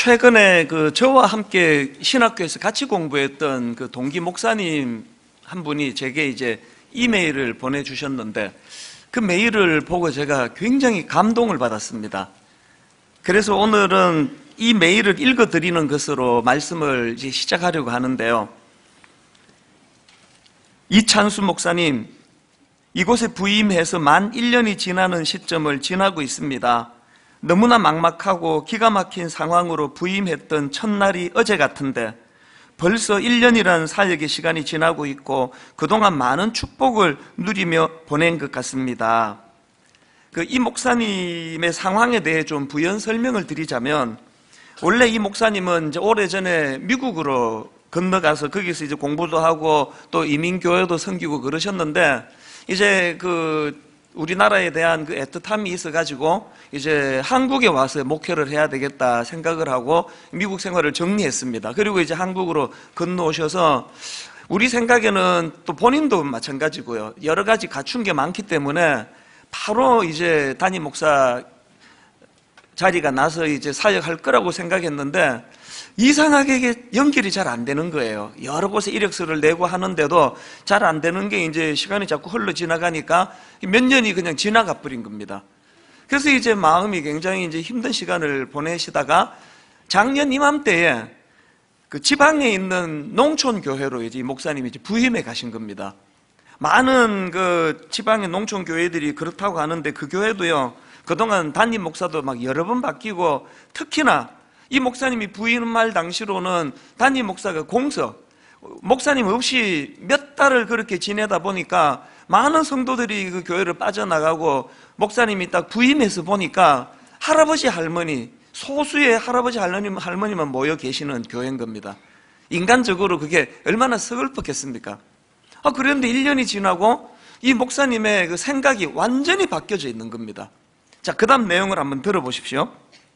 최근에 저와 함께 신학교에서 같이 공부했던 동기 목사님 한 분이 제게 이제 이메일을 보내주셨는데, 그 메일을 보고 제가 굉장히 감동을 받았습니다. 그래서 오늘은 이 메일을 읽어드리는 것으로 말씀을 이제 시작하려고 하는데요. 이찬수 목사님, 이곳에 부임해서 만 1년이 지나는 시점을 지나고 있습니다. 너무나 막막하고 기가 막힌 상황으로 부임했던 첫날이 어제 같은데 벌써 1년이라는 사역의 시간이 지나고 있고 그동안 많은 축복을 누리며 보낸 것 같습니다. 이 목사님의 상황에 대해 좀 부연 설명을 드리자면, 원래 이 목사님은 이제 오래전에 미국으로 건너가서 거기서 이제 공부도 하고 또 이민교회도 섬기고 그러셨는데, 이제 우리나라에 대한 애틋함이 있어가지고 이제 한국에 와서 목회를 해야 되겠다 생각을 하고 미국 생활을 정리했습니다. 그리고 이제 한국으로 건너오셔서, 우리 생각에는 또 본인도 마찬가지고요, 여러 가지 갖춘 게 많기 때문에 바로 이제 담임 목사 자리가 나서 이제 사역할 거라고 생각했는데, 이상하게 이게 연결이 잘 안 되는 거예요. 여러 곳에 이력서를 내고 하는데도 잘 안 되는 게 이제 시간이 자꾸 흘러 지나가니까 몇 년이 그냥 지나가 버린 겁니다. 그래서 이제 마음이 굉장히 이제 힘든 시간을 보내시다가 작년 이맘때에 지방에 있는 농촌 교회로 이제 목사님이 이제 부임해 가신 겁니다. 많은 지방의 농촌 교회들이 그렇다고 하는데, 그 교회도요, 그동안 담임 목사도 막 여러 번 바뀌고, 특히나 이 목사님이 부임할 당시로는 담임 목사가 목사님 없이 몇 달을 그렇게 지내다 보니까 많은 성도들이 그 교회를 빠져나가고, 목사님이 딱 부임해서 보니까 할아버지 할머니, 소수의 할아버지 할머니만 모여 계시는 교회인 겁니다. 인간적으로 그게 얼마나 서글펐겠습니까? 그런데 1년이 지나고 이 목사님의 생각이 완전히 바뀌어져 있는 겁니다. 자, 그 다음 내용을 한번 들어보십시오.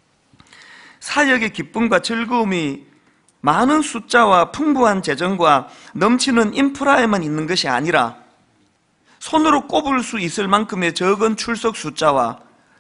사역의 기쁨과 즐거움이 많은 숫자와 풍부한 재정과 넘치는 인프라에만 있는 것이 아니라 손으로 꼽을 수 있을 만큼의 적은 출석 숫자와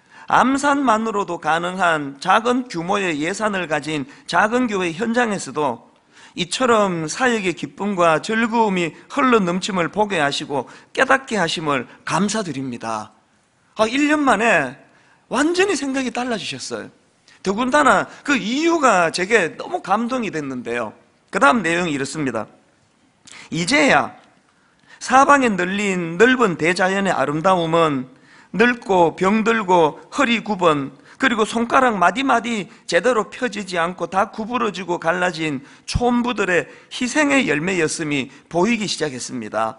암산만으로도 가능한 작은 규모의 예산을 가진 작은 교회 현장에서도 이처럼 사역의 기쁨과 즐거움이 흘러 넘침을 보게 하시고 깨닫게 하심을 감사드립니다. 1년 만에 완전히 생각이 달라지셨어요. 더군다나 그 이유가 제게 너무 감동이 됐는데요. 그 다음 내용이 이렇습니다. 이제야 사방에 널린 넓은 대자연의 아름다움은 늙고 병들고 허리 굽은, 그리고 손가락 마디마디 제대로 펴지지 않고 다 구부러지고 갈라진 촌부들의 희생의 열매였음이 보이기 시작했습니다.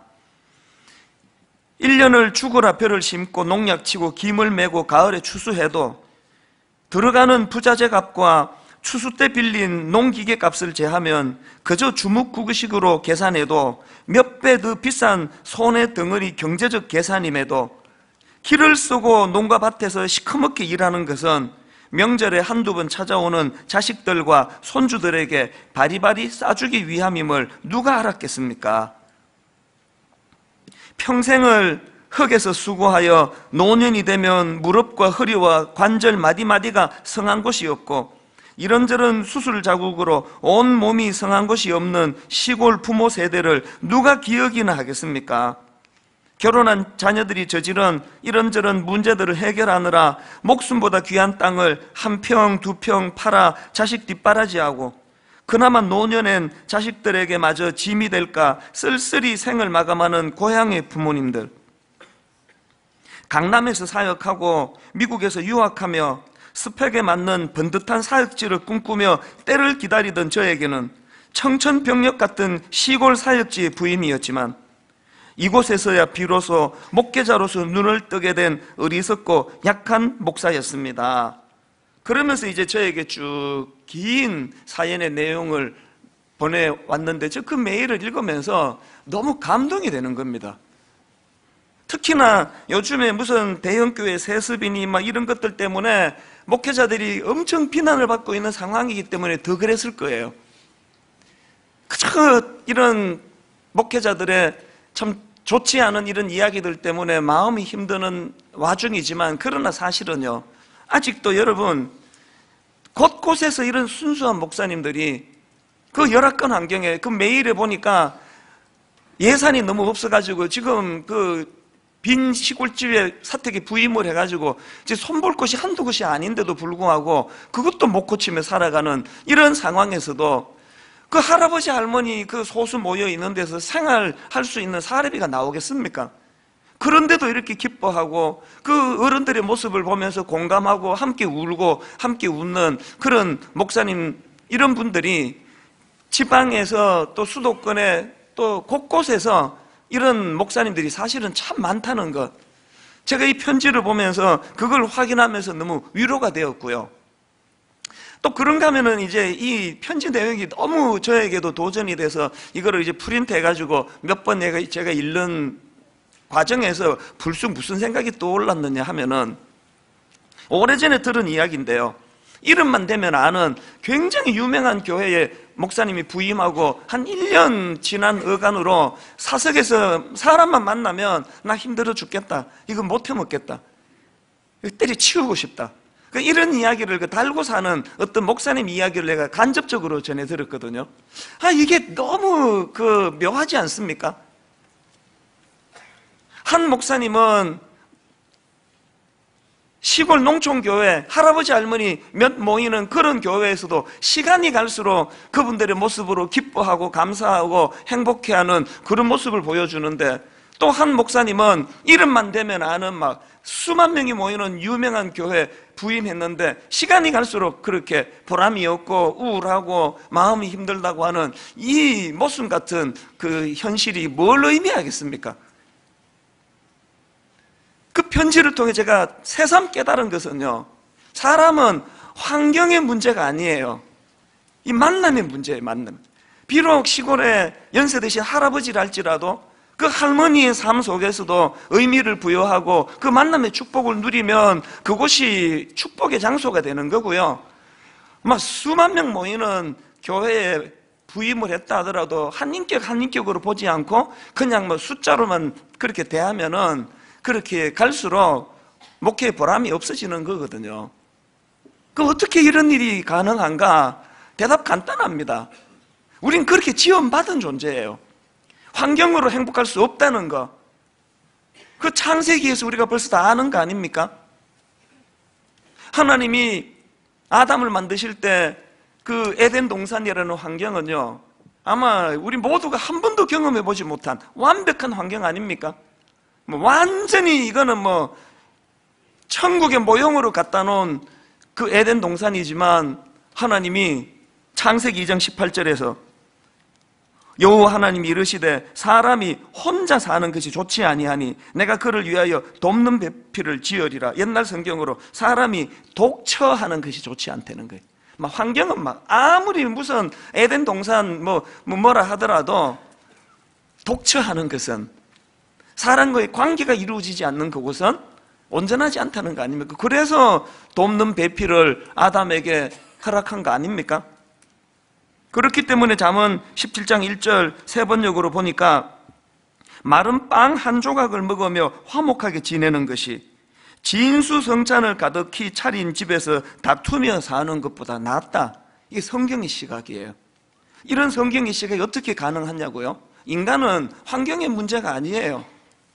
1년을 죽어라 벼를 심고 농약치고 김을 메고 가을에 추수해도 들어가는 부자재 값과 추수 때 빌린 농기계 값을 제하면 그저 주먹구구식으로 계산해도 몇 배 더 비싼 손의 덩어리 경제적 계산임에도 길을 쓰고 농가 밭에서 시커멓게 일하는 것은 명절에 한두 번 찾아오는 자식들과 손주들에게 바리바리 싸주기 위함임을 누가 알았겠습니까? 평생을 흙에서 수고하여 노년이 되면 무릎과 허리와 관절 마디마디가 성한 곳이 없고 이런저런 수술 자국으로 온 몸이 성한 곳이 없는 시골 부모 세대를 누가 기억이나 하겠습니까? 결혼한 자녀들이 저지른 이런저런 문제들을 해결하느라 목숨보다 귀한 땅을 한 평, 두 평 팔아 자식 뒷바라지하고 그나마 노년엔 자식들에게 마저 짐이 될까 쓸쓸히 생을 마감하는 고향의 부모님들, 강남에서 사역하고 미국에서 유학하며 스펙에 맞는 번듯한 사역지를 꿈꾸며 때를 기다리던 저에게는 청천벽력 같은 시골 사역지의 부임이었지만 이곳에서야 비로소 목회자로서 눈을 뜨게 된 어리석고 약한 목사였습니다. 그러면서 이제 저에게 쭉 긴 사연의 내용을 보내왔는데, 저 그 메일을 읽으면서 너무 감동이 되는 겁니다. 특히나 요즘에 무슨 대형교회 세습이니 막 이런 것들 때문에 목회자들이 엄청 비난을 받고 있는 상황이기 때문에 더 그랬을 거예요. 그저 이런 목회자들의 참 좋지 않은 이런 이야기들 때문에 마음이 힘드는 와중이지만, 그러나 사실은요, 아직도 여러분 곳곳에서 이런 순수한 목사님들이 그 열악한 환경에 그 메일에 보니까 예산이 너무 없어가지고 지금 그 빈 시골집에 사택에 부임을 해가지고 이제 손볼 곳이 한두 곳이 아닌데도 불구하고 그것도 못 고치며 살아가는 이런 상황에서도 그 할아버지 할머니 그 소수 모여 있는 데서 생활할 수 있는 사례비가 나오겠습니까? 그런데도 이렇게 기뻐하고 그 어른들의 모습을 보면서 공감하고 함께 울고 함께 웃는 그런 목사님, 이런 분들이 지방에서 또 수도권에 또 곳곳에서 이런 목사님들이 사실은 참 많다는 것, 제가 이 편지를 보면서 그걸 확인하면서 너무 위로가 되었고요. 또 그런가 하면은 이제 이 편지 내용이 너무 저에게도 도전이 돼서 이거를 이제 프린트 해가지고 몇 번 제가 읽는 과정에서 불쑥 무슨 생각이 떠올랐느냐 하면은, 오래전에 들은 이야기인데요, 이름만 대면 아는 굉장히 유명한 교회에 목사님이 부임하고 한 1년 지난 어간으로 사석에서 사람만 만나면 나 힘들어 죽겠다, 이거 못 해먹겠다, 때려치우고 싶다, 이런 이야기를 달고 사는 어떤 목사님 이야기를 내가 간접적으로 전해 들었거든요. 이게 너무 묘하지 않습니까? 한 목사님은 시골 농촌교회 할아버지 할머니 몇 모이는 그런 교회에서도 시간이 갈수록 그분들의 모습으로 기뻐하고 감사하고 행복해하는 그런 모습을 보여주는데, 또 한 목사님은 이름만 대면 아는 막 수만 명이 모이는 유명한 교회 부임했는데 시간이 갈수록 그렇게 보람이 없고 우울하고 마음이 힘들다고 하는 이 모순 같은 그 현실이 뭘 의미하겠습니까? 그 편지를 통해 제가 새삼 깨달은 것은요, 사람은 환경의 문제가 아니에요. 이 만남의 문제예요, 만남. 비록 시골에 연세 드신 할아버지라 할지라도 그 할머니의 삶 속에서도 의미를 부여하고 그 만남의 축복을 누리면 그곳이 축복의 장소가 되는 거고요. 막 수만 명 모이는 교회에 부임을 했다 하더라도 한 인격 한 인격으로 보지 않고 그냥 뭐 숫자로만 그렇게 대하면은 그렇게 갈수록 목회의 보람이 없어지는 거거든요. 어떻게 이런 일이 가능한가? 대답 간단합니다. 우린 그렇게 지원받은 존재예요. 환경으로 행복할 수 없다는 거, 그 창세기에서 우리가 벌써 다 아는 거 아닙니까? 하나님이 아담을 만드실 때 그 에덴 동산이라는 환경은요, 아마 우리 모두가 한 번도 경험해 보지 못한 완벽한 환경 아닙니까? 완전히 이거는 천국의 모형으로 갖다 놓은 그 에덴 동산이지만, 하나님이 창세기 2장 18절에서 여호와 하나님이 이르시되 사람이 혼자 사는 것이 좋지 아니하니 내가 그를 위하여 돕는 배필을 지으리라. 옛날 성경으로 사람이 독처하는 것이 좋지 않다는 거예요. 환경은 아무리 무슨 에덴 동산 뭐라 하더라도 독처하는 것은, 사람과의 관계가 이루어지지 않는 그곳은 온전하지 않다는 거 아닙니까? 그래서 돕는 배필을 아담에게 허락한 거 아닙니까? 그렇기 때문에 잠언 17장 1절 세 번역으로 보니까 마른 빵 한 조각을 먹으며 화목하게 지내는 것이 진수성찬을 가득히 차린 집에서 다투며 사는 것보다 낫다. 이게 성경의 시각이에요. 이런 성경의 시각이 어떻게 가능하냐고요? 인간은 환경의 문제가 아니에요.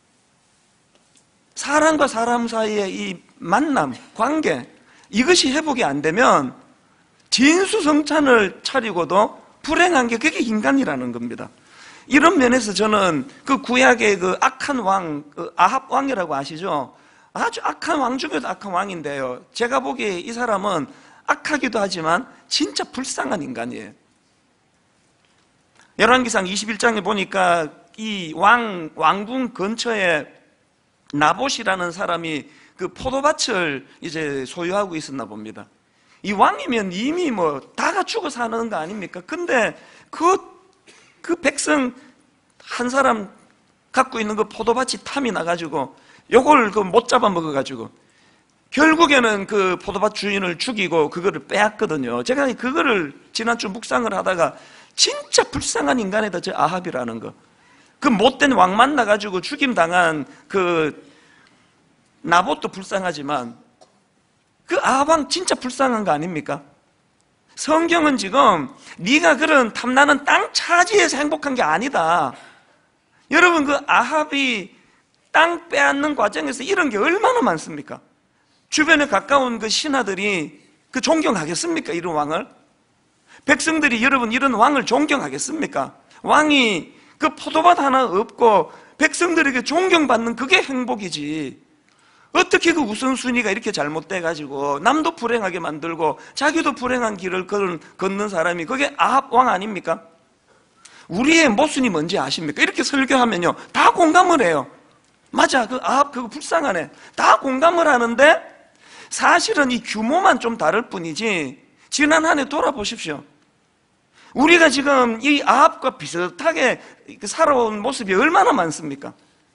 사람과 사람 사이의 이 만남, 관계, 이것이 회복이 안 되면 진수성찬을 차리고도 불행한 게 그게 인간이라는 겁니다. 이런 면에서 저는 그 구약의 그 악한 왕, 아합 왕이라고 아시죠? 아주 악한 왕 중에도 악한 왕인데요, 제가 보기에 이 사람은 악하기도 하지만 진짜 불쌍한 인간이에요. 열왕기상 21장에 보니까 이 왕궁 근처에 나봇이라는 사람이 그 포도밭을 이제 소유하고 있었나 봅니다. 이 왕이면 이미 다 갖추고 사는 거 아닙니까? 근데 그 백성 한 사람 갖고 있는 그 포도밭이 탐이 나가지고 요걸 못 잡아먹어가지고 결국에는 그 포도밭 주인을 죽이고 그거를 빼앗거든요. 제가 그거를 지난주 묵상을 하다가 진짜 불쌍한 인간이다, 저 아합이라는 거. 그 못된 왕 만나가지고 죽임당한 그 나봇도 불쌍하지만 그 아합 왕 진짜 불쌍한 거 아닙니까? 성경은 지금 네가 그런 탐나는 땅 차지해서 행복한 게 아니다. 여러분, 그 아합이 땅 빼앗는 과정에서 이런 게 얼마나 많습니까? 주변에 가까운 그 신하들이 그 존경하겠습니까? 이런 왕을? 백성들이 여러분 이런 왕을 존경하겠습니까? 왕이 그 포도밭 하나 없고 백성들에게 존경받는 그게 행복이지. 어떻게 그 우선순위가 이렇게 잘못돼가지고 남도 불행하게 만들고 자기도 불행한 길을 걷는 사람이 그게 아합 왕 아닙니까? 우리의 모순이 뭔지 아십니까? 이렇게 설교하면요 다 공감을 해요. 맞아, 그 아합 그거 불쌍하네, 다 공감을 하는데 사실은 이 규모만 좀 다를 뿐이지 지난 한 해 돌아보십시오. 우리가 지금 이 아합과 비슷하게 살아온 모습이 얼마나 많습니까?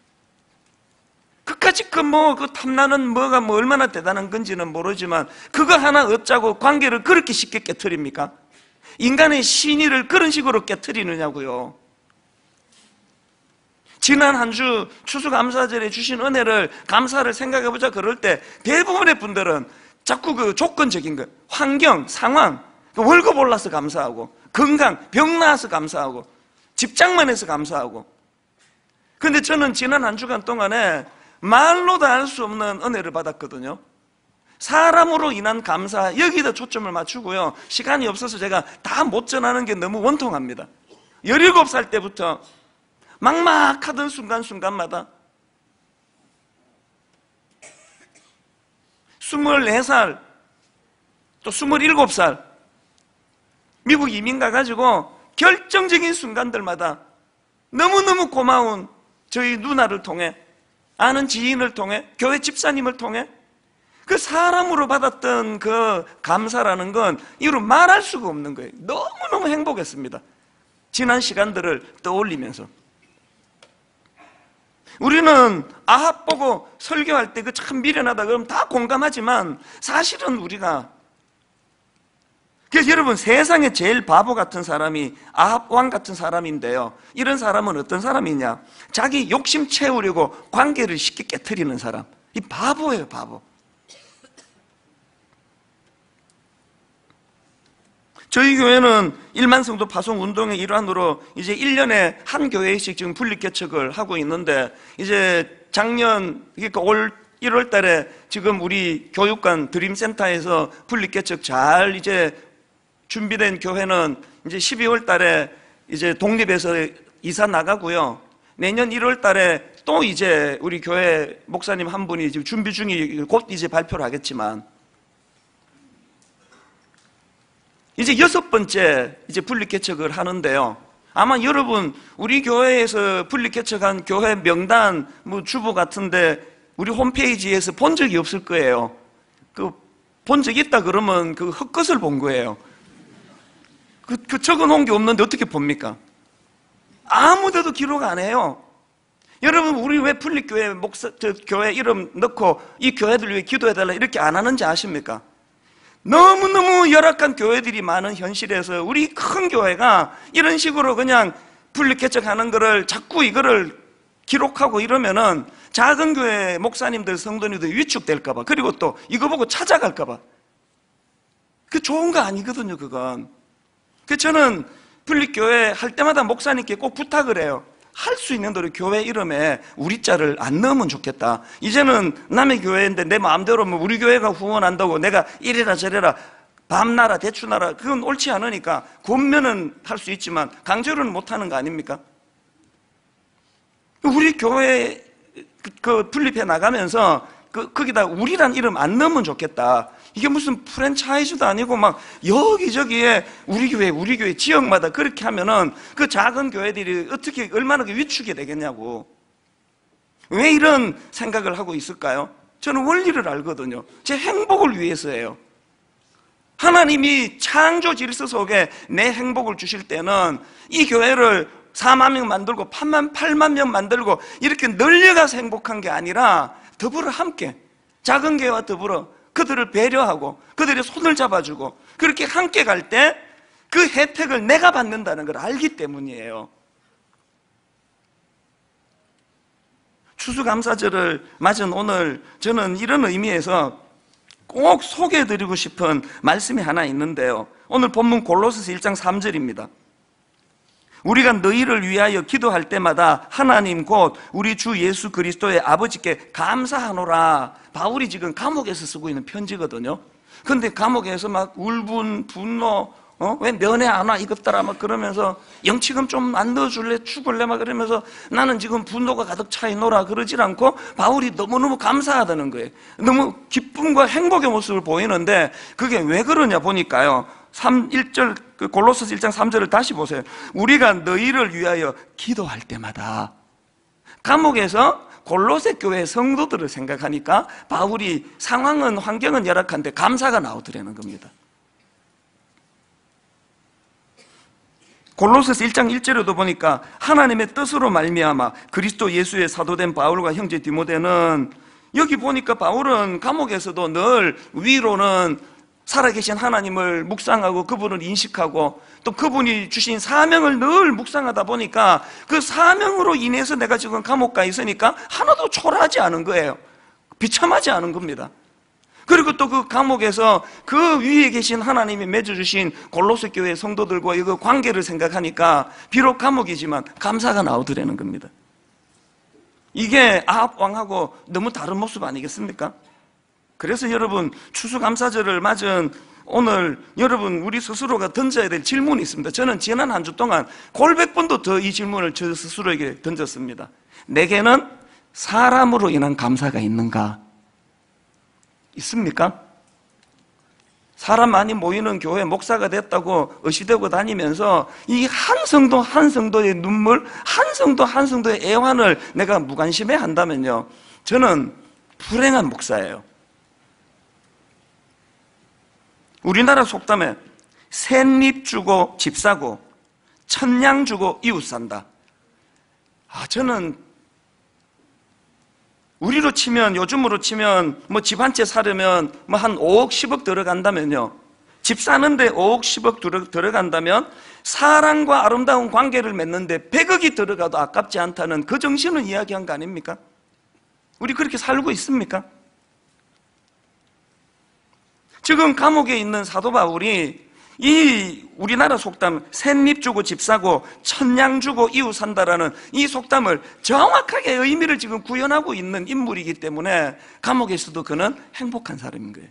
그까짓 그 탐나는 뭐가 얼마나 대단한 건지는 모르지만 그거 하나 얻자고 관계를 그렇게 쉽게 깨트립니까? 인간의 신의를 그런 식으로 깨트리느냐고요. 지난 한 주 추수감사절에 주신 은혜를 감사를 생각해보자 그럴 때 대부분의 분들은 자꾸 그 조건적인 거, 환경, 상황, 월급 올라서 감사하고 건강, 병 나아서 감사하고 집장만 해서 감사하고. 그런데 저는 지난 한 주간 동안에 말로 다 할 수 없는 은혜를 받았거든요. 사람으로 인한 감사, 여기다 초점을 맞추고요. 시간이 없어서 제가 다 못 전하는 게 너무 원통합니다. 17살 때부터 막막하던 순간순간마다 24살 또 27살 미국 이민 가가지고 결정적인 순간들마다 너무너무 고마운 저희 누나를 통해, 아는 지인을 통해, 교회 집사님을 통해 그 사람으로 받았던 그 감사라는 건 이로 말할 수가 없는 거예요. 너무너무 행복했습니다. 지난 시간들을 떠올리면서. 우리는 아합 보고 설교할 때 그 참 미련하다 그러면 다 공감하지만 사실은 우리가, 그래서 여러분 세상에 제일 바보 같은 사람이 아합 왕 같은 사람인데요, 이런 사람은 어떤 사람이냐? 자기 욕심 채우려고 관계를 쉽게 깨트리는 사람. 이 바보예요, 바보. 저희 교회는 1만 성도 파송 운동의 일환으로 이제 1년에 한 교회씩 지금 분립 개척을 하고 있는데, 이제 작년, 그러니까 올 1월 달에 지금 우리 교육관 드림센터에서 분립 개척 잘 이제 준비된 교회는 이제 12월 달에 이제 독립해서 이사 나가고요. 내년 1월 달에 또 이제 우리 교회 목사님 한 분이 지금 준비 중이 곧 이제 발표를 하겠지만, 이제 6번째 이제 분립 개척을 하는데요. 아마 여러분 우리 교회에서 분립 개척한 교회 명단 주보 같은데 우리 홈페이지에서 본 적이 없을 거예요. 그 본 적 있다 그러면 그 헛것을 본 거예요. 그 적어놓은 게 없는데 어떻게 봅니까? 아무데도 기록 안 해요. 여러분 우리 왜 분립교회 교회 이름 넣고 이 교회들 위해 기도해달라 이렇게 안 하는지 아십니까? 너무너무 열악한 교회들이 많은 현실에서 우리 큰 교회가 이런 식으로 그냥 분립 개척하는 거를 자꾸 이거를 기록하고 이러면은 작은 교회 목사님들 성도님들 위축될까봐, 그리고 또 이거 보고 찾아갈까봐. 그 좋은 거 아니거든요, 그건. 그 저는 분립교회 할 때마다 목사님께 꼭 부탁을 해요. 할 수 있는 대로 교회 이름에 우리 자를 안 넣으면 좋겠다. 이제는 남의 교회인데 내 마음대로 우리 교회가 후원한다고 내가 이래라 저래라 밤나라 대추나라 그건 옳지 않으니까 권면은 할 수 있지만 강제로는 못하는 거 아닙니까? 우리 교회 그 분립해 나가면서 거기다 우리란 이름 안 넣으면 좋겠다. 이게 무슨 프랜차이즈도 아니고 막 여기저기에 우리 교회 지역마다 그렇게 하면은 그 작은 교회들이 어떻게 얼마나 위축이 되겠냐고. 왜 이런 생각을 하고 있을까요? 저는 원리를 알거든요. 제 행복을 위해서예요. 하나님이 창조 질서 속에 내 행복을 주실 때는 이 교회를 4만 명 만들고 8만 명 만들고 이렇게 늘려가서 행복한 게 아니라 더불어 함께 작은 교회와 더불어 그들을 배려하고 그들의 손을 잡아주고 그렇게 함께 갈 때 그 혜택을 내가 받는다는 걸 알기 때문이에요. 추수감사절을 맞은 오늘 저는 이런 의미에서 꼭 소개해드리고 싶은 말씀이 하나 있는데요. 오늘 본문 골로새서 1장 3절입니다. 우리가 너희를 위하여 기도할 때마다 하나님 곧 우리 주 예수 그리스도의 아버지께 감사하노라. 바울이 지금 감옥에서 쓰고 있는 편지거든요. 근데 감옥에서 막 울분, 분노, 왜 면회 안 와? 이것들아 막 그러면서 영치금 좀 안 넣어줄래? 죽을래? 막 그러면서 나는 지금 분노가 가득 차 있노라 그러질 않고 바울이 너무너무 감사하다는 거예요. 너무 기쁨과 행복의 모습을 보이는데 그게 왜 그러냐 보니까요. 1절, 골로새서 1장 3절을 다시 보세요. 우리가 너희를 위하여 기도할 때마다. 감옥에서 골로새 교회 성도들을 생각하니까 바울이 상황은 환경은 열악한데 감사가 나오더라는 겁니다. 골로새서 1장 1절에도 보니까 하나님의 뜻으로 말미암아 그리스도 예수의 사도된 바울과 형제 디모데는, 여기 보니까 바울은 감옥에서도 늘 위로는 살아계신 하나님을 묵상하고 그분을 인식하고 또 그분이 주신 사명을 늘 묵상하다 보니까 그 사명으로 인해서 내가 지금 감옥가 있으니까 하나도 초라하지 않은 거예요. 비참하지 않은 겁니다. 그리고 또 그 감옥에서 그 위에 계신 하나님이 맺어주신 골로새 교회 성도들과 그 관계를 생각하니까 비록 감옥이지만 감사가 나오더라는 겁니다. 이게 아합왕하고 너무 다른 모습 아니겠습니까? 그래서 여러분 추수감사절을 맞은 오늘 여러분 우리 스스로가 던져야 될 질문이 있습니다. 저는 지난 한 주 동안 골백 번도 더 이 질문을 저 스스로에게 던졌습니다. 내게는 사람으로 인한 감사가 있는가? 있습니까? 사람 많이 모이는 교회 목사가 됐다고 의시되고 다니면서 이 한 성도 한 성도의 눈물, 한 성도 한 성도의 애환을 내가 무관심해 한다면요, 저는 불행한 목사예요. 우리나라 속담에 샌잎 주고 집 사고 천냥 주고 이웃 산다. 저는 우리로 치면, 요즘으로 치면 뭐 집 한 채 사려면 뭐 한 5억 10억 들어간다면요, 집 사는데 5억 10억 들어간다면 사랑과 아름다운 관계를 맺는데 100억이 들어가도 아깝지 않다는 그 정신을 이야기한 거 아닙니까? 우리 그렇게 살고 있습니까? 지금 감옥에 있는 사도 바울이 이 우리나라 속담 샌잎 주고 집 사고 천냥 주고 이웃 산다라는 이 속담을 정확하게 의미를 지금 구현하고 있는 인물이기 때문에 감옥에서도 그는 행복한 사람인 거예요.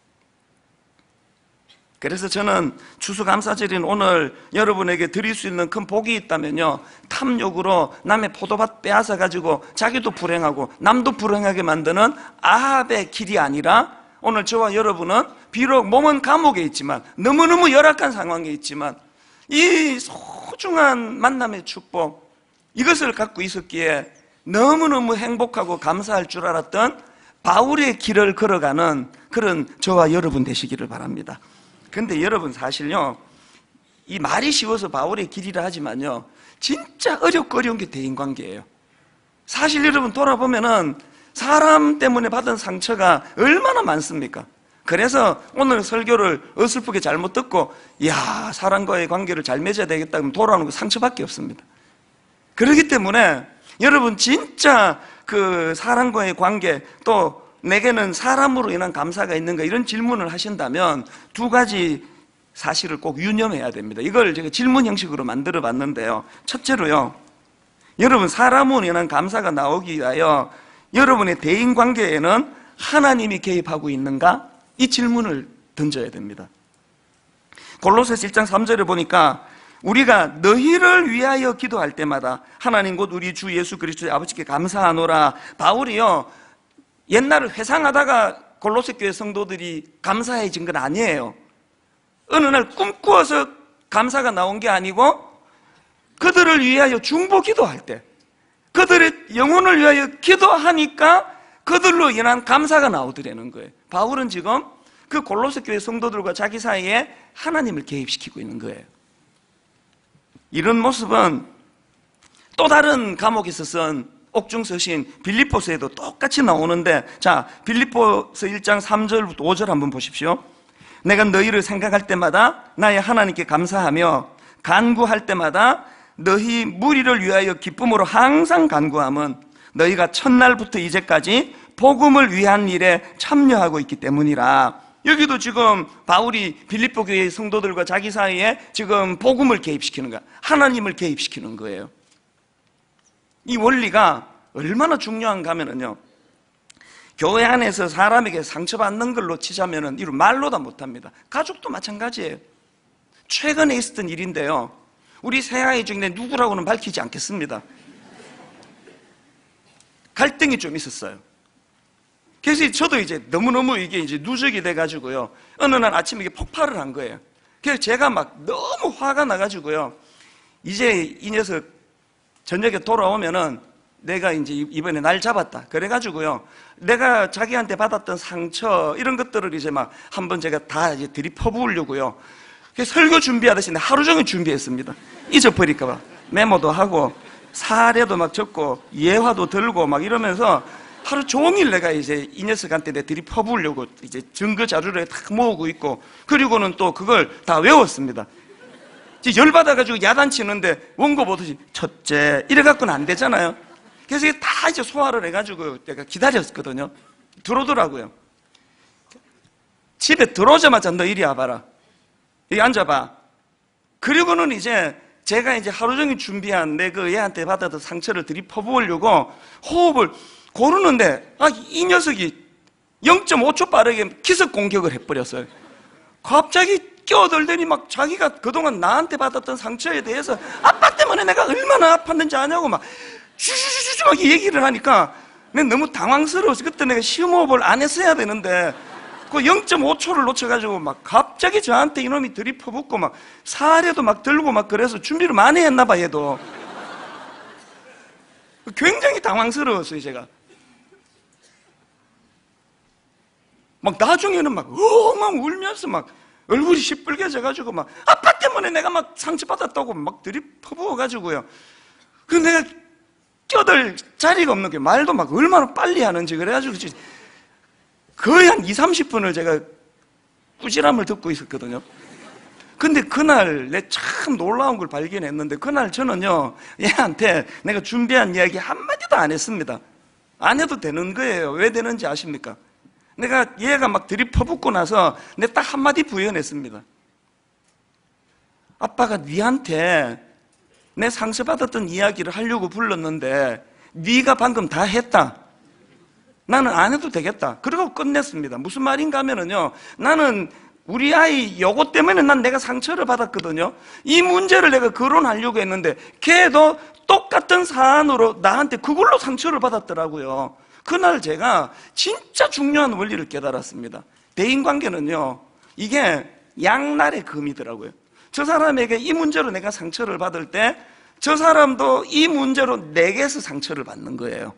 그래서 저는 추수감사절인 오늘 여러분에게 드릴 수 있는 큰 복이 있다면요, 탐욕으로 남의 포도밭 빼앗아 가지고 자기도 불행하고 남도 불행하게 만드는 아합의 길이 아니라, 오늘 저와 여러분은 비록 몸은 감옥에 있지만, 너무너무 열악한 상황에 있지만 이 소중한 만남의 축복, 이것을 갖고 있었기에 너무너무 행복하고 감사할 줄 알았던 바울의 길을 걸어가는 그런 저와 여러분 되시기를 바랍니다. 그런데 여러분, 사실요, 이 말이 쉬워서 바울의 길이라 하지만요, 진짜 어렵고 어려운 게 대인관계예요. 사실 여러분 돌아보면은 사람 때문에 받은 상처가 얼마나 많습니까? 그래서 오늘 설교를 어설프게 잘못 듣고, 이야, 사람과의 관계를 잘 맺어야 되겠다 그러면 돌아오는 거 상처밖에 없습니다. 그렇기 때문에 여러분 진짜 그 사람과의 관계, 또 내게는 사람으로 인한 감사가 있는가, 이런 질문을 하신다면 두 가지 사실을 꼭 유념해야 됩니다. 이걸 제가 질문 형식으로 만들어 봤는데요, 첫째로요, 여러분 사람으로 인한 감사가 나오기 위하여 여러분의 대인관계에는 하나님이 개입하고 있는가? 이 질문을 던져야 됩니다. 골로새서 1장 3절에 보니까 우리가 너희를 위하여 기도할 때마다 하나님 곧 우리 주 예수 그리스도의 아버지께 감사하노라. 바울이요, 옛날을 회상하다가 골로새 교회 성도들이 감사해진 건 아니에요. 어느 날 꿈꾸어서 감사가 나온 게 아니고 그들을 위하여 중보 기도할 때, 그들의 영혼을 위하여 기도하니까 그들로 인한 감사가 나오더라는 거예요. 바울은 지금 그 골로새 교회 성도들과 자기 사이에 하나님을 개입시키고 있는 거예요. 이런 모습은 또 다른 감옥에서 쓴 옥중서신 빌립보서에도 똑같이 나오는데, 자, 빌립보서 1장 3절부터 5절 한번 보십시오. 내가 너희를 생각할 때마다 나의 하나님께 감사하며 간구할 때마다 너희 무리를 위하여 기쁨으로 항상 간구함은 너희가 첫날부터 이제까지 복음을 위한 일에 참여하고 있기 때문이라. 여기도 지금 바울이 빌립보 교회의 성도들과 자기 사이에 지금 복음을 개입시키는 거야. 하나님을 개입시키는 거예요. 이 원리가 얼마나 중요한가 하면요, 교회 안에서 사람에게 상처받는 걸로 치자면은 이를 말로 다 못합니다. 가족도 마찬가지예요. 최근에 있었던 일인데요, 우리 새아이 중에 누구라고는 밝히지 않겠습니다. 갈등이 좀 있었어요. 그래서 저도 이제 너무너무 이게 이제 누적이 돼가지고요, 어느 날 아침에 이게 폭발을 한 거예요. 그래서 제가 막 너무 화가 나가지고요, 이제 이 녀석 저녁에 돌아오면은 내가 이제 이번에 날 잡았다 그래가지고요, 내가 자기한테 받았던 상처 이런 것들을 이제 막 한번 제가 다 이제 들이퍼부으려고요, 설교 준비하듯이 하루 종일 준비했습니다. 잊어버릴까봐 메모도 하고 사례도 막 적고 예화도 들고 막 이러면서 하루 종일 내가 이제 이 녀석한테 내 들이퍼부으려고 이제 증거 자료를 딱 모으고 있고, 그리고는 또 그걸 다 외웠습니다. 열받아가지고 야단치는데 원고 보듯이 첫째 이래갖고는 안 되잖아요. 그래서 이게 다 이제 소화를 해가지고 내가 기다렸거든요. 들어오더라고요. 집에 들어오자마자 너 이리 와봐라, 여기 앉아봐. 그리고는 이제 제가 이제 하루 종일 준비한 내 그 얘한테 받았던 상처를 들이퍼부으려고 호흡을 고르는데, 이 녀석이 0.5초 빠르게 기습 공격을 해버렸어요. 갑자기 끼어들더니 막 자기가 그동안 나한테 받았던 상처에 대해서 아빠 때문에 내가 얼마나 아팠는지 아냐고 막 슈슈슈슈 막 얘기를 하니까 내가 너무 당황스러워서, 그때 내가 심호흡을 안 했어야 되는데 그 0.5초를 놓쳐가지고 막 갑자기 저한테 이놈이 들이퍼붓고 막 사례도 막 들고 막 그래서 준비를 많이 했나 봐, 얘도. 굉장히 당황스러웠어요, 제가. 막 나중에는 막 울면서 막 얼굴이 시뻘개져가지고 막 아빠 때문에 내가 막 상처받았다고 막 들이퍼부어가지고요. 그 내가 껴들 자리가 없는 게, 말도 막 얼마나 빨리 하는지 그래가지고 거의 한 20-30분을 제가 꾸지람을 듣고 있었거든요. 근데 그날 내 참 놀라운 걸 발견했는데, 그날 저는요, 얘한테 내가 준비한 이야기 한마디도 안 했습니다. 안 해도 되는 거예요. 왜 되는지 아십니까? 내가 얘가 막 들이퍼붓고 나서 내가 딱 한마디 부연했습니다. 아빠가 니한테 내 상처받았던 이야기를 하려고 불렀는데 네가 방금 다 했다. 나는 안 해도 되겠다. 그러고 끝냈습니다. 무슨 말인가 하면은요, 나는 우리 아이 요거 때문에 난 내가 상처를 받았거든요. 이 문제를 내가 거론하려고 했는데 걔도 똑같은 사안으로 나한테 그걸로 상처를 받았더라고요. 그날 제가 진짜 중요한 원리를 깨달았습니다. 대인관계는요, 이게 양날의 금이더라고요. 저 사람에게 이 문제로 내가 상처를 받을 때 저 사람도 이 문제로 내게서 상처를 받는 거예요.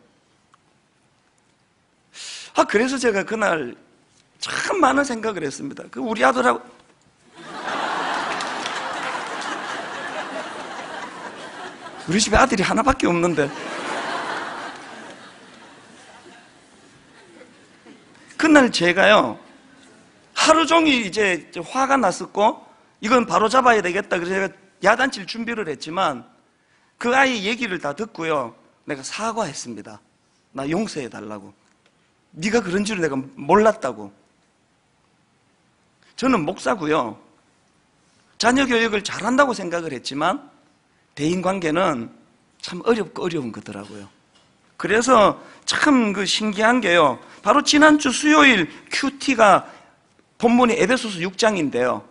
그래서 제가 그날 참 많은 생각을 했습니다. 우리 아들하고 우리 집에 아들이 하나밖에 없는데 그날 제가요, 하루 종일 이제 화가 났었고 이건 바로 잡아야 되겠다 그래서 제가 야단칠 준비를 했지만 그 아이 얘기를 다 듣고요, 내가 사과했습니다. 나 용서해 달라고. 네가 그런 줄을 내가 몰랐다고. 저는 목사고요, 자녀 교육을 잘한다고 생각을 했지만 대인관계는 참 어렵고 어려운 거더라고요. 그래서 참 신기한 게요, 바로 지난주 수요일 큐티가 본문이 에베소서 6장인데요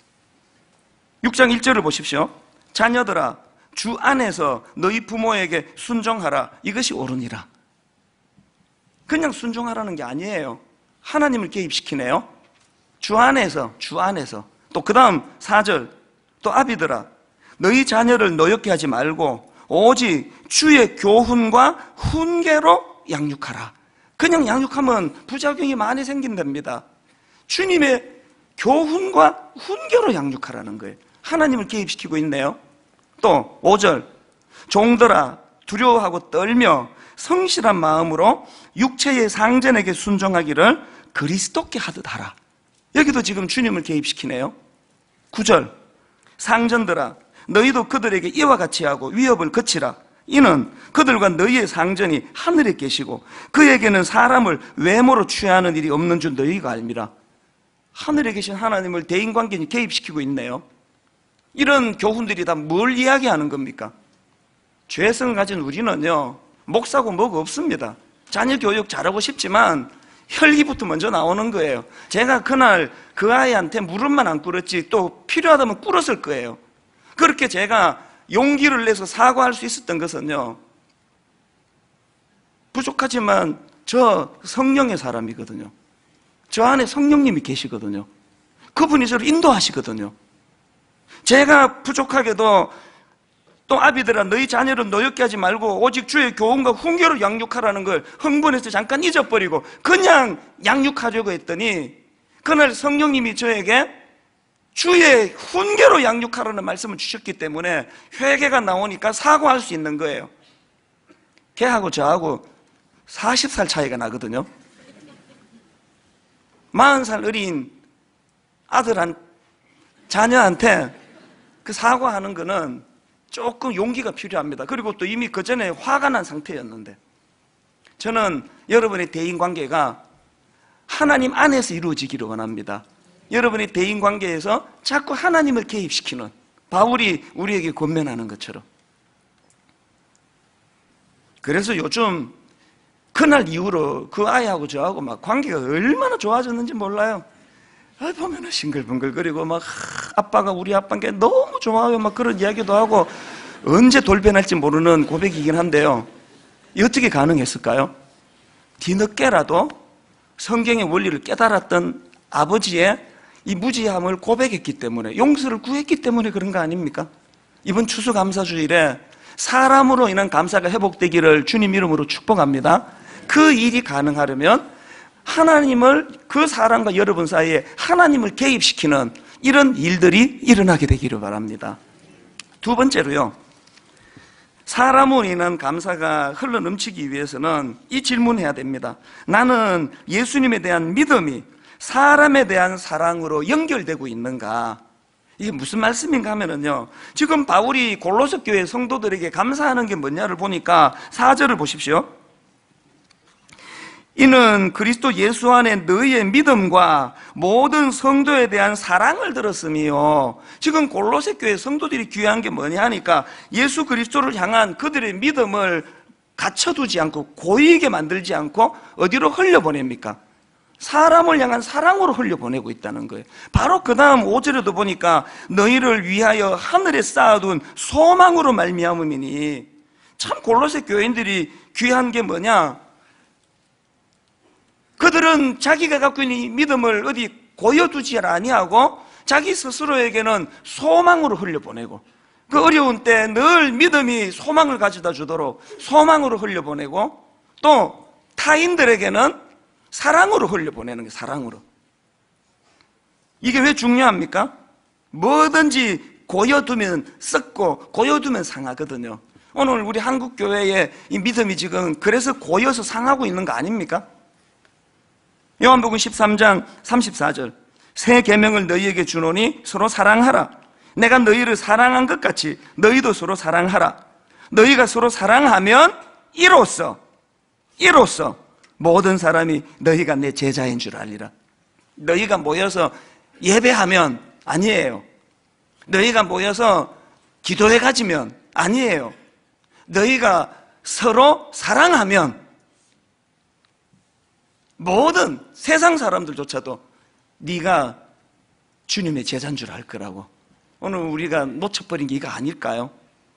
6장 1절을 보십시오. 자녀들아 주 안에서 너희 부모에게 순종하라. 이것이 옳으니라. 그냥 순종하라는 게 아니에요. 하나님을 개입시키네요. 주 안에서. 또 그 다음 4절, 또 아비들아 너희 자녀를 노엽게 하지 말고 오직 주의 교훈과 훈계로 양육하라. 그냥 양육하면 부작용이 많이 생긴답니다. 주님의 교훈과 훈계로 양육하라는 거예요. 하나님을 개입시키고 있네요. 또 5절, 종들아 두려워하고 떨며 성실한 마음으로 육체의 상전에게 순종하기를 그리스도께 하듯 하라. 여기도 지금 주님을 개입시키네요. 9절, 상전들아 너희도 그들에게 이와 같이 하고 위협을 거치라. 이는 그들과 너희의 상전이 하늘에 계시고 그에게는 사람을 외모로 취하는 일이 없는 줄 너희가 알미라. 하늘에 계신 하나님을 대인관계에 개입시키고 있네요. 이런 교훈들이 다 뭘 이야기하는 겁니까? 죄성을 가진 우리는요, 목사고 뭐고 없습니다. 자녀 교육 잘하고 싶지만 혈기부터 먼저 나오는 거예요. 제가 그날 그 아이한테 무릎만 안 꿇었지 또 필요하다면 꿇었을 거예요. 그렇게 제가 용기를 내서 사과할 수 있었던 것은요, 부족하지만 저 성령의 사람이거든요. 저 안에 성령님이 계시거든요. 그분이 저를 인도하시거든요. 제가 부족하게도 또 아비들아 너희 자녀를 노엽게 하지 말고 오직 주의 교훈과 훈계로 양육하라는 걸 흥분해서 잠깐 잊어버리고 그냥 양육하려고 했더니 그날 성령님이 저에게 주의 훈계로 양육하라는 말씀을 주셨기 때문에 회개가 나오니까 사과할 수 있는 거예요. 걔하고 저하고 40살 차이가 나거든요. 40살 어린 자녀한테 그 사과하는 거는 조금 용기가 필요합니다. 그리고 또 이미 그 전에 화가 난 상태였는데, 저는 여러분의 대인관계가 하나님 안에서 이루어지기를 원합니다. 여러분의 대인관계에서 자꾸 하나님을 개입시키는, 바울이 우리에게 권면하는 것처럼. 그래서 요즘 그날 이후로 그 아이하고 저하고 막 관계가 얼마나 좋아졌는지 몰라요. 보면은 싱글벙글거리고 막 아빠가 우리 아빠께 너무 좋아요 막 그런 이야기도 하고, 언제 돌변할지 모르는 고백이긴 한데요, 이 어떻게 가능했을까요? 뒤늦게라도 성경의 원리를 깨달았던 아버지의 이 무지함을 고백했기 때문에, 용서를 구했기 때문에 그런 거 아닙니까? 이번 추수감사주일에 사람으로 인한 감사가 회복되기를 주님 이름으로 축복합니다. 그 일이 가능하려면 하나님을, 그 사람과 여러분 사이에 하나님을 개입시키는 이런 일들이 일어나게 되기를 바랍니다. 두 번째로요, 사람으로 인한 감사가 흘러 넘치기 위해서는 이 질문해야 됩니다. 나는 예수님에 대한 믿음이 사람에 대한 사랑으로 연결되고 있는가? 이게 무슨 말씀인가 하면은요, 지금 바울이 골로새 교회 성도들에게 감사하는 게 뭐냐를 보니까 4절을 보십시오. 이는 그리스도 예수 안에 너희의 믿음과 모든 성도에 대한 사랑을 들었으며, 지금 골로새 교회 성도들이 귀한 게 뭐냐 하니까 예수 그리스도를 향한 그들의 믿음을 갖춰두지 않고 고이게 만들지 않고 어디로 흘려보냅니까? 사람을 향한 사랑으로 흘려보내고 있다는 거예요. 바로 그 다음 5절에도 보니까 너희를 위하여 하늘에 쌓아둔 소망으로 말미암음이니, 참 골로새 교인들이 귀한 게 뭐냐? 그들은 자기가 갖고 있는 이 믿음을 어디 고여두지 아니하고 자기 스스로에게는 소망으로 흘려보내고, 그 어려운 때 늘 믿음이 소망을 가져다 주도록 소망으로 흘려보내고, 또 타인들에게는 사랑으로 흘려보내는 게, 사랑으로. 이게 왜 중요합니까? 뭐든지 고여두면 썩고 고여두면 상하거든요. 오늘 우리 한국교회의 이 믿음이 지금 그래서 고여서 상하고 있는 거 아닙니까? 요한복음 13장 34절, 새 계명을 너희에게 주노니 서로 사랑하라. 내가 너희를 사랑한 것 같이 너희도 서로 사랑하라. 너희가 서로 사랑하면 이로써 모든 사람이 너희가 내 제자인 줄 알리라. 너희가 모여서 예배하면 아니에요. 너희가 모여서 기도해 가지면 아니에요. 너희가 서로 사랑하면 모든 세상 사람들조차도 네가 주님의 제자인 줄 알 거라고. 오늘 우리가 놓쳐버린 게 이거 아닐까요?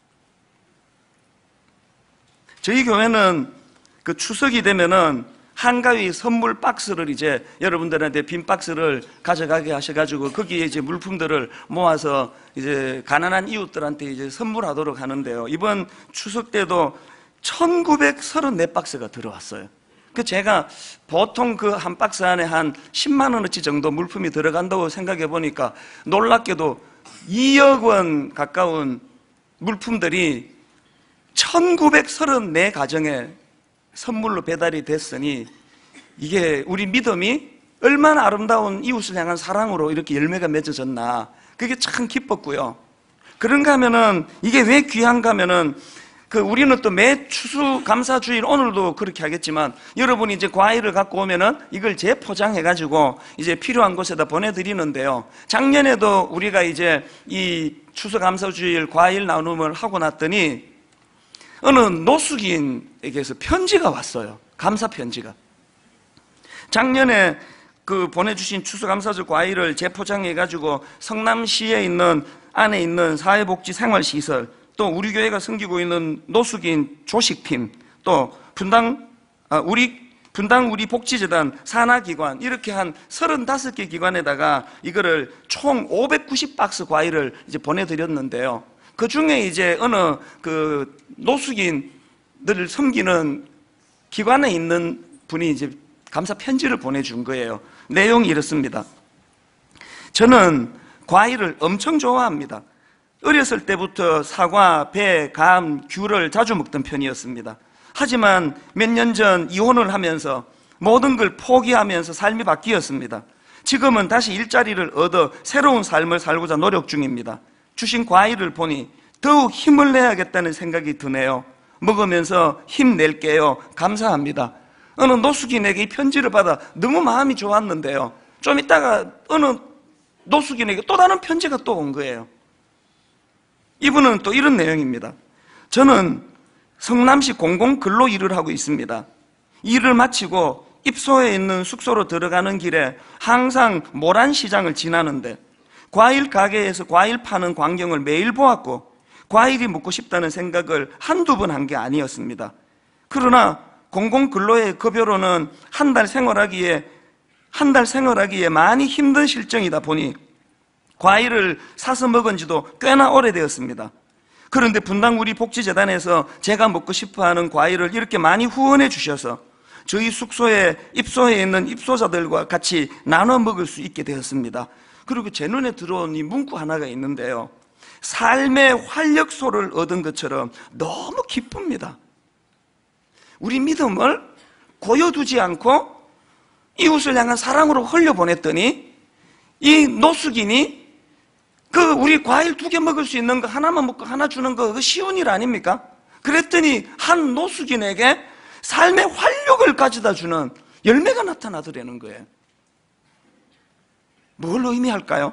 저희 교회는 그 추석이 되면은 한가위 선물 박스를 이제 여러분들한테 빈 박스를 가져가게 하셔가지고 거기에 이제 물품들을 모아서 이제 가난한 이웃들한테 이제 선물하도록 하는데요, 이번 추석 때도 1934박스가 들어왔어요. 그 제가 보통 그 한 박스 안에 한 10만 원어치 정도 물품이 들어간다고 생각해 보니까 놀랍게도 2억 원 가까운 물품들이 1934 가정에 선물로 배달이 됐으니, 이게 우리 믿음이 얼마나 아름다운 이웃을 향한 사랑으로 이렇게 열매가 맺어졌나, 그게 참 기뻤고요. 그런가 하면은 이게 왜 귀한가 하면은 우리는 또 매 추수감사주일 오늘도 그렇게 하겠지만 여러분이 이제 과일을 갖고 오면은 이걸 재포장해가지고 이제 필요한 곳에다 보내드리는데요. 작년에도 우리가 이제 이 추수감사주일 과일 나눔을 하고 났더니 어느 노숙인에게서 편지가 왔어요. 감사 편지가. 작년에 보내주신 추수감사절 과일을 재포장해가지고 성남시에 있는 안에 있는 사회복지생활시설, 또 우리 교회가 섬기고 있는 노숙인 조식팀, 또 분당 우리 복지재단 산하기관, 이렇게 한 35개 기관에다가 이거를 총 590박스 과일을 이제 보내드렸는데요. 그 중에 이제 어느 노숙인들을 섬기는 기관에 있는 분이 이제 감사 편지를 보내준 거예요. 내용이 이렇습니다. 저는 과일을 엄청 좋아합니다. 어렸을 때부터 사과, 배, 감, 귤을 자주 먹던 편이었습니다. 하지만 몇 년 전 이혼을 하면서 모든 걸 포기하면서 삶이 바뀌었습니다. 지금은 다시 일자리를 얻어 새로운 삶을 살고자 노력 중입니다. 주신 과일을 보니 더욱 힘을 내야겠다는 생각이 드네요. 먹으면서 힘낼게요. 감사합니다. 어느 노숙인에게 이 편지를 받아 너무 마음이 좋았는데요. 좀 있다가 어느 노숙인에게 또 다른 편지가 또 온 거예요. 이분은 또 이런 내용입니다. 저는 성남시 공공근로 일을 하고 있습니다. 일을 마치고 입소에 있는 숙소로 들어가는 길에 항상 모란시장을 지나는데 과일 가게에서 과일 파는 광경을 매일 보았고 과일이 먹고 싶다는 생각을 한두 번 한 게 아니었습니다. 그러나 공공근로의 급여로는 한 달 생활하기에 많이 힘든 실정이다 보니 과일을 사서 먹은 지도 꽤나 오래되었습니다. 그런데 분당 우리 복지재단에서 제가 먹고 싶어하는 과일을 이렇게 많이 후원해 주셔서 저희 숙소에 입소해 있는 입소자들과 같이 나눠 먹을 수 있게 되었습니다. 그리고 제 눈에 들어온 이 문구 하나가 있는데요. 삶의 활력소를 얻은 것처럼 너무 기쁩니다. 우리 믿음을 고여두지 않고 이웃을 향한 사랑으로 흘려보냈더니 이 노숙인이 우리 과일 2개 먹을 수 있는 거 하나만 먹고 하나 주는 거 그거 쉬운 일 아닙니까? 그랬더니 한 노숙인에게 삶의 활력을 가져다 주는 열매가 나타나더라는 거예요. 뭘 의미할까요?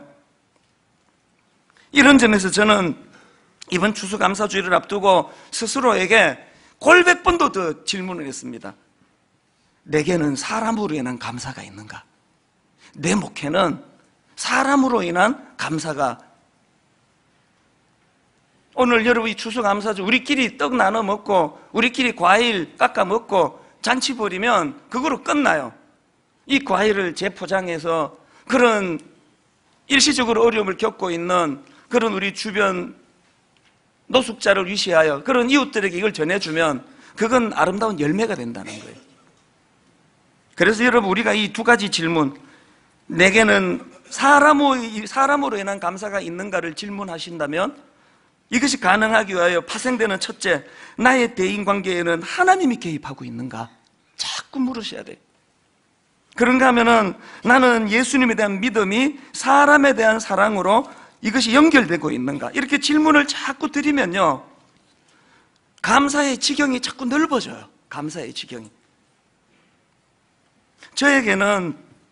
이런 점에서 저는 이번 추수감사주일을 앞두고 스스로에게 골백 번도 더 질문을 했습니다. 내게는 사람으로 인한 감사가 있는가? 내 목회는 사람으로 인한 감사가. 오늘 여러분이 추수감사주 우리끼리 떡 나눠 먹고 우리끼리 과일 깎아 먹고 잔치 벌이면 그거로 끝나요. 이 과일을 재포장해서 그런 일시적으로 어려움을 겪고 있는 그런 우리 주변 노숙자를 위시하여 그런 이웃들에게 이걸 전해주면 그건 아름다운 열매가 된다는 거예요. 그래서 여러분 우리가 이 2가지 질문, 내게는 사람으로 인한 감사가 있는가를 질문하신다면 이것이 가능하기 위하여 파생되는 첫째, 나의 대인관계에는 하나님이 개입하고 있는가? 자꾸 물으셔야 돼요. 그런가 하면은 나는 예수님에 대한 믿음이 사람에 대한 사랑으로 이것이 연결되고 있는가? 이렇게 질문을 자꾸 드리면요, 감사의 지경이 자꾸 넓어져요. 감사의 지경이. 저에게는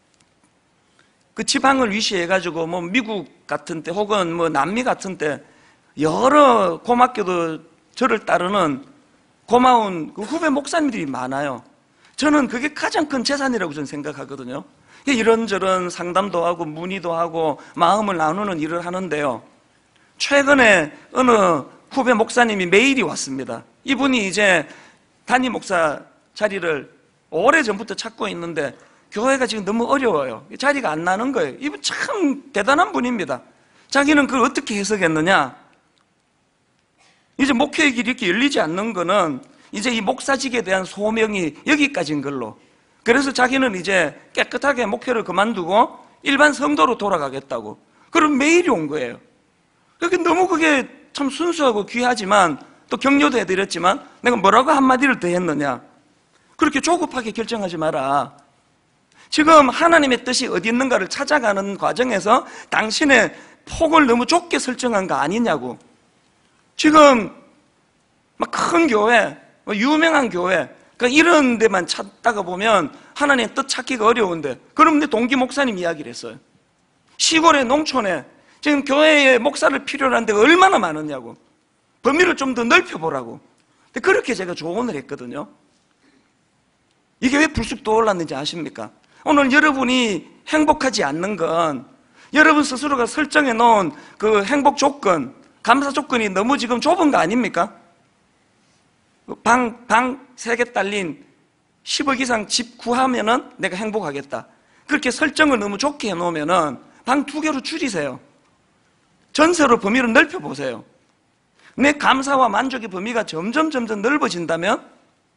지방을 위시해가지고 미국 같은 때 혹은 남미 같은 때 여러 고맙게도 저를 따르는 고마운 후배 목사님들이 많아요. 저는 그게 가장 큰 재산이라고 저는 생각하거든요. 이런저런 상담도 하고 문의도 하고 마음을 나누는 일을 하는데요. 최근에 어느 후배 목사님이 메일이 왔습니다. 이분이 이제 담임 목사 자리를 오래전부터 찾고 있는데 교회가 지금 너무 어려워요. 자리가 안 나는 거예요. 이분 참 대단한 분입니다. 자기는 그걸 어떻게 해석했느냐? 이제 목회의 길이 이렇게 열리지 않는 거는 이제 이 목사직에 대한 소명이 여기까지인 걸로. 그래서 자기는 이제 깨끗하게 목회를 그만두고 일반 성도로 돌아가겠다고. 그런 메일이 온 거예요. 너무 그게 참 순수하고 귀하지만 또 격려도 해드렸지만 내가 뭐라고 한마디를 더 했느냐? 그렇게 조급하게 결정하지 마라. 지금 하나님의 뜻이 어디 있는가를 찾아가는 과정에서 당신의 폭을 너무 좁게 설정한 거 아니냐고. 지금 막 큰 교회, 유명한 교회, 그러니까 이런 데만 찾다가 보면 하나님의 뜻 찾기가 어려운데, 그럼 내 동기 목사님 이야기를 했어요. 시골의 농촌에 지금 교회에 목사를 필요로 하는 데가 얼마나 많으냐고, 범위를 좀 더 넓혀보라고. 근데 그렇게 제가 조언을 했거든요. 이게 왜 불쑥 떠올랐는지 아십니까? 오늘 여러분이 행복하지 않는 건 여러분 스스로가 설정해 놓은 그 행복 조건, 감사 조건이 너무 지금 좁은 거 아닙니까? 방 3개 딸린 10억 이상 집 구하면은 내가 행복하겠다. 그렇게 설정을 너무 좋게 해놓으면은 방 2개로 줄이세요. 전세로 범위를 넓혀보세요. 내 감사와 만족의 범위가 점점 넓어진다면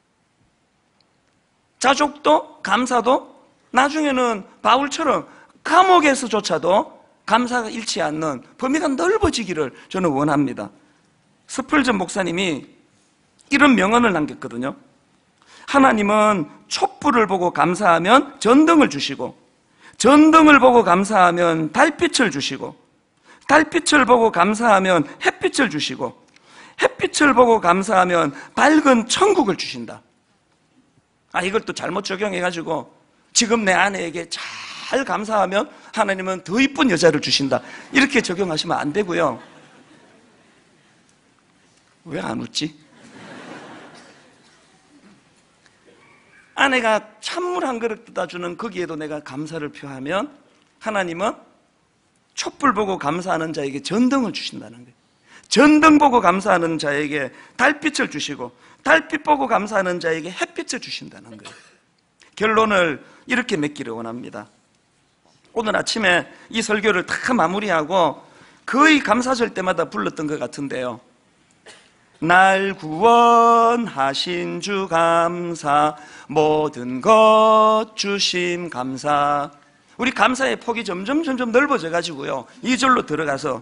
자족도 감사도 나중에는 바울처럼 감옥에서조차도 감사가 잃지 않는 범위가 넓어지기를 저는 원합니다. 스펄전 목사님이 이런 명언을 남겼거든요. 하나님은 촛불을 보고 감사하면 전등을 주시고, 전등을 보고 감사하면 달빛을 주시고, 달빛을 보고 감사하면 햇빛을 주시고, 햇빛을 보고 감사하면 밝은 천국을 주신다. 이걸 또 잘못 적용해가지고 지금 내 아내에게 잘 감사하면 하나님은 더 이쁜 여자를 주신다, 이렇게 적용하시면 안 되고요. 왜 안 웃지? 아내가 찬물 한 그릇 떠다 주는 거기에도 내가 감사를 표하면 하나님은 촛불 보고 감사하는 자에게 전등을 주신다는 거예요. 전등 보고 감사하는 자에게 달빛을 주시고, 달빛 보고 감사하는 자에게 햇빛을 주신다는 거예요. 결론을 이렇게 맺기를 원합니다. 오늘 아침에 이 설교를 다 마무리하고 거의 감사절 때마다 불렀던 것 같은데요. 날 구원하신 주 감사, 모든 것 주심 감사. 우리 감사의 폭이 점점 넓어져 가지고요, 2절로 들어가서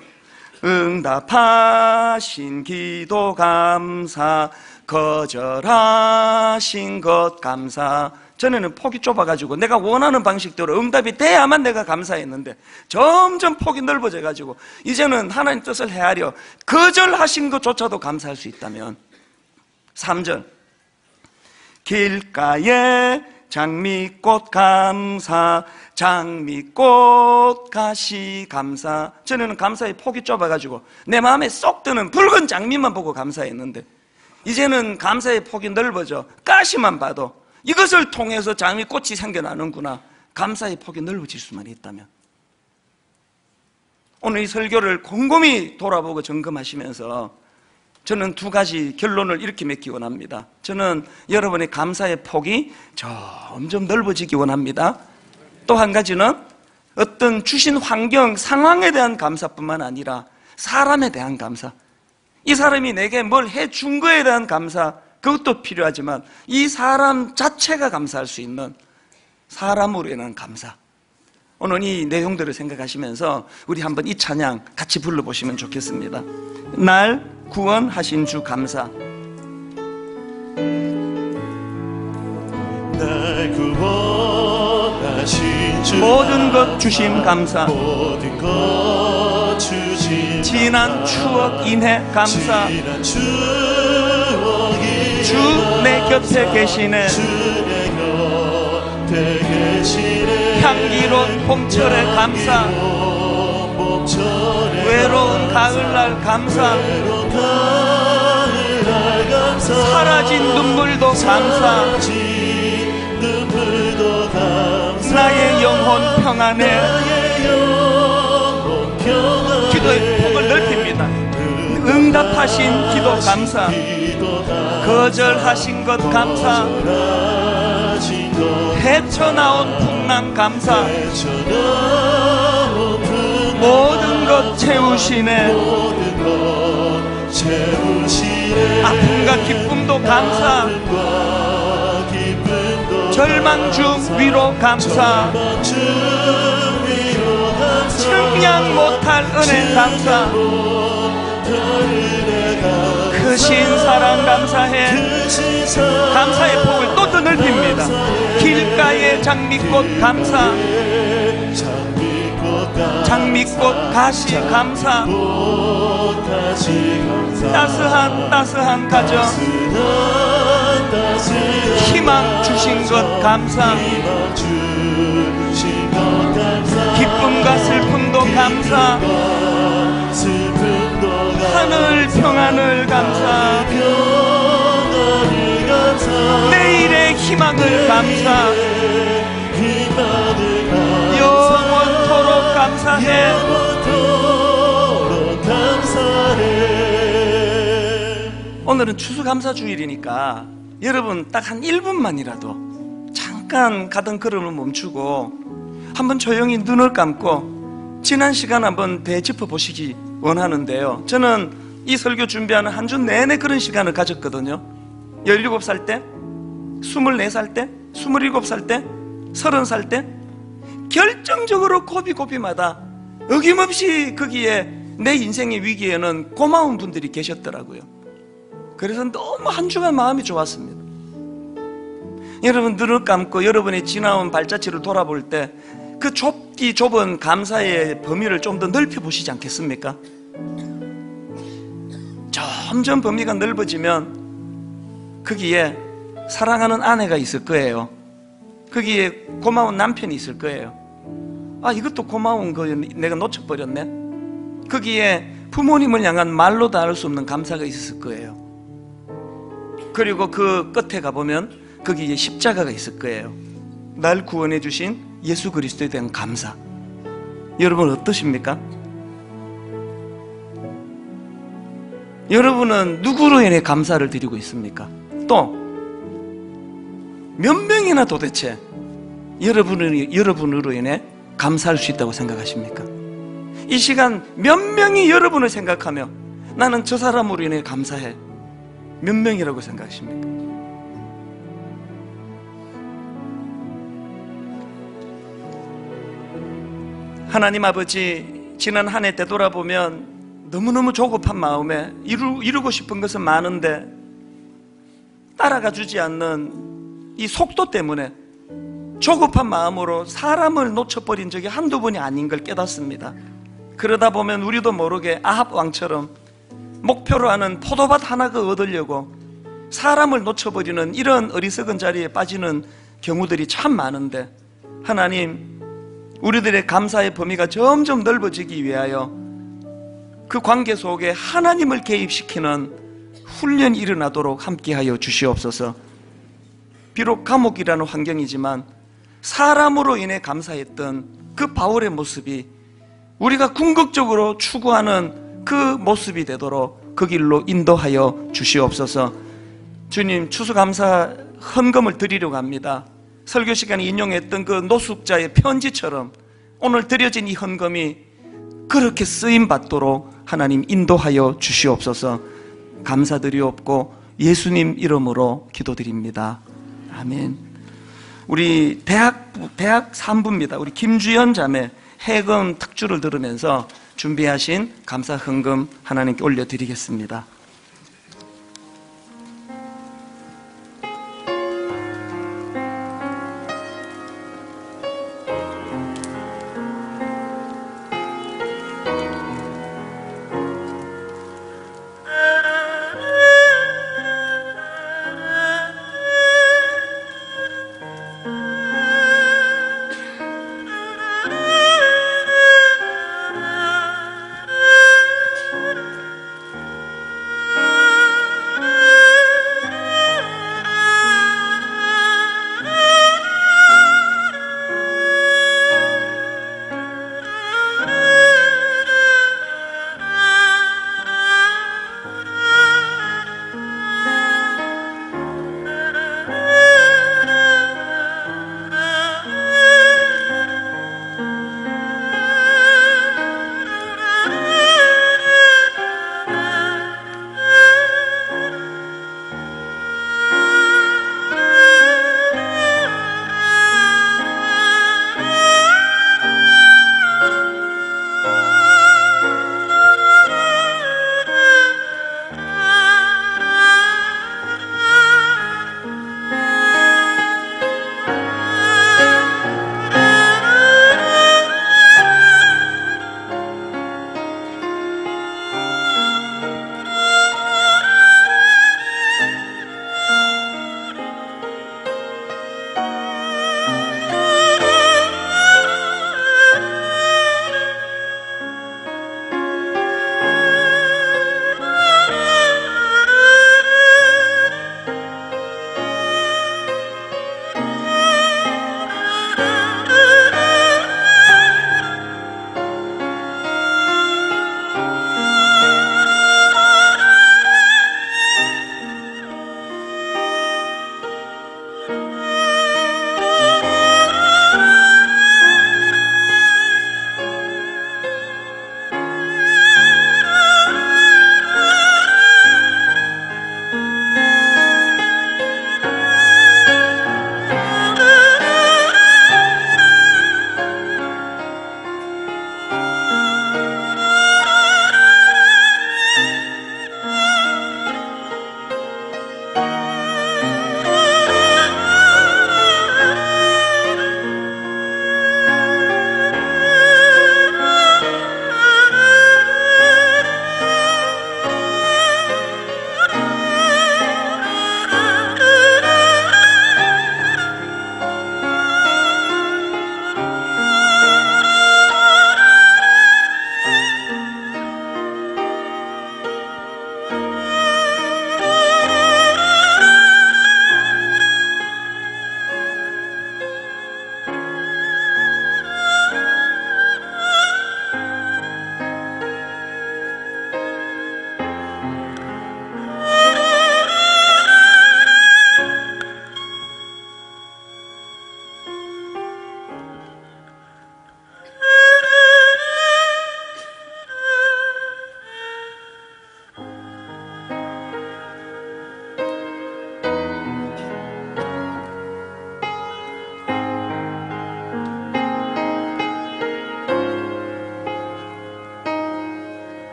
응답하신 기도 감사, 거절하신 것 감사. 전에는 폭이 좁아가지고 내가 원하는 방식대로 응답이 돼야만 내가 감사했는데 점점 폭이 넓어져가지고 이제는 하나님 뜻을 헤아려 거절하신 것조차도 감사할 수 있다면. 3절, 길가에 장미꽃 감사, 장미꽃 가시 감사. 전에는 감사의 폭이 좁아가지고 내 마음에 쏙 드는 붉은 장미만 보고 감사했는데 이제는 감사의 폭이 넓어져 가시만 봐도 이것을 통해서 장미꽃이 생겨나는구나. 감사의 폭이 넓어질 수만 있다면. 오늘 이 설교를 곰곰이 돌아보고 점검하시면서 저는 2가지 결론을 이렇게 맺기 원합니다. 저는 여러분의 감사의 폭이 점점 넓어지기 원합니다. 또 한 가지는 어떤 주신 환경, 상황에 대한 감사뿐만 아니라 사람에 대한 감사, 이 사람이 내게 뭘 해준 거에 대한 감사, 그것도 필요하지만 이 사람 자체가 감사할 수 있는 사람으로 인한 감사. 오늘 이 내용들을 생각하시면서 우리 한번 이 찬양 같이 불러보시면 좋겠습니다. 날 구원하신 주 감사. 날 구원하신 주 모든 것 주심 감사, 모든 것 주심 지난 추억 인해 감사. 지난 추억이 주 내 곁에 계시네, 주 내 곁에 계시네. 향기로운 봄철에 감사, 봄철에 외로운 가을날 감사, 외로운 가을날 감사. 사라진 눈물도 감사, 사라진 눈물도 감사. 나의 영혼 평안해. 나의 영혼 평안해. 기도의 폭을 넓힙니다. 응답하신 기도 감사, 거절하신 것 감사, 헤쳐나온 풍랑 감사, 모든 것 채우시네. 아픔과 기쁨도 감사, 절망 중 위로 감사, 측량 못할 은혜 감사, 크신 사랑 감사해. 감사의 폭을 또 더 넓힙니다. 길가의 장미꽃 감사, 장미꽃 가시 감사, 다시 감사 따스한 가정 희망 주신 것 감사, 희망 주신 것 감사 기쁨과 슬픔도 감사, 슬픔도 하늘 평안을 감사, 평안을 감사 내일의 희망을 감사, 희망을 감사 영원토록 감사해. 영원토록 감사해. 오늘은 추수감사주일이니까 여러분 딱 한 1분만이라도 잠깐 가던 걸음을 멈추고 한번 조용히 눈을 감고 지난 시간 한번 되짚어 보시기 원하는데요. 저는 이 설교 준비하는 한 주 내내 그런 시간을 가졌거든요. 17살 때, 24살 때, 27살 때, 30살 때 결정적으로 고비고비마다 어김없이 거기에 내 인생의 위기에는 고마운 분들이 계셨더라고요. 그래서 너무 한 주간 마음이 좋았습니다. 여러분 눈을 감고 여러분의 지나온 발자취를 돌아볼 때 그 좁은 감사의 범위를 좀 더 넓혀보시지 않겠습니까? 점점 범위가 넓어지면 거기에 사랑하는 아내가 있을 거예요. 거기에 고마운 남편이 있을 거예요. 아, 이것도 고마운 거 내가 놓쳐버렸네. 거기에 부모님을 향한 말로 다 할 수 없는 감사가 있었을 거예요. 그리고 그 끝에 가보면 거기에 십자가가 있을 거예요. 날 구원해 주신 예수 그리스도에 대한 감사. 여러분 어떠십니까? 여러분은 누구로 인해 감사를 드리고 있습니까? 또 몇 명이나 도대체 여러분으로 인해 감사할 수 있다고 생각하십니까? 이 시간 몇 명이 여러분을 생각하며 나는 저 사람으로 인해 감사해, 몇 명이라고 생각하십니까? 하나님 아버지, 지난 한 해 되돌아보면 너무너무 조급한 마음에 이루고 싶은 것은 많은데 따라가 주지 않는 이 속도 때문에 조급한 마음으로 사람을 놓쳐버린 적이 한두 번이 아닌 걸 깨닫습니다. 그러다 보면 우리도 모르게 아합 왕처럼 목표로 하는 포도밭 하나가 얻으려고 사람을 놓쳐버리는 이런 어리석은 자리에 빠지는 경우들이 참 많은데, 하나님, 우리들의 감사의 범위가 점점 넓어지기 위하여 그 관계 속에 하나님을 개입시키는 훈련이 일어나도록 함께하여 주시옵소서. 비록 감옥이라는 환경이지만 사람으로 인해 감사했던 그 바울의 모습이 우리가 궁극적으로 추구하는 그 모습이 되도록 그 길로 인도하여 주시옵소서. 주님, 추수감사 헌금을 드리려고 합니다. 설교 시간에 인용했던 그 노숙자의 편지처럼 오늘 드려진 이 헌금이 그렇게 쓰임받도록 하나님 인도하여 주시옵소서. 감사드리옵고 예수님 이름으로 기도드립니다. 아멘. 우리 대학 산부입니다. 우리 김주연 자매 해금 특주를 들으면서 준비하신 감사 헌금 하나님께 올려드리겠습니다.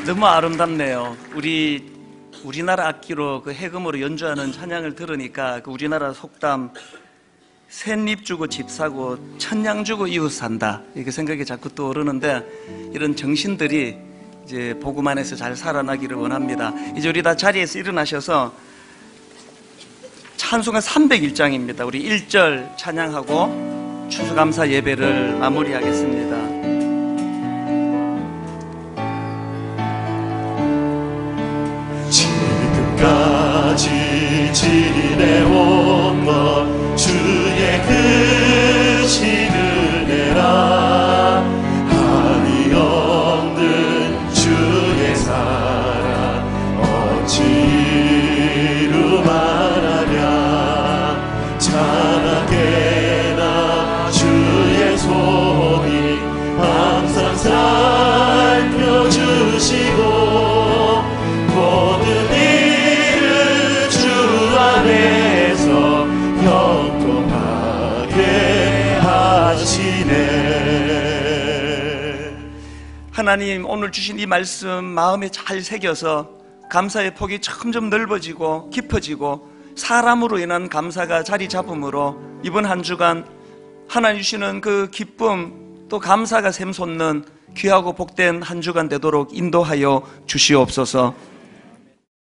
너무 아름답네요. 우리나라 악기로 그 해금으로 연주하는 찬양을 들으니까 그 우리나라 속담 샌잎 주고 집 사고 천냥 주고 이웃 산다 이렇게 생각이 자꾸 떠오르는데 이런 정신들이 이제 복음 안에서 잘 살아나기를 원합니다. 이제 우리 다 자리에서 일어나셔서 찬송가 301장입니다. 우리 1절 찬양하고 추수감사 예배를 마무리하겠습니다. 지금까지 지내온 것 주의 크신 은혜라 한이 없는 주의 사랑 어찌 이루 말하랴 찬하게나 주의 손이 항상 살펴주시고 모든 일을 주 안에서 형통하게 하시네. 하나님 오늘 주신 이 말씀 마음에 잘 새겨서 감사의 폭이 점점 넓어지고 깊어지고 사람으로 인한 감사가 자리 잡음으로 이번 한 주간 하나님 주시는 그 기쁨 또 감사가 샘솟는 귀하고 복된 한 주간 되도록 인도하여 주시옵소서.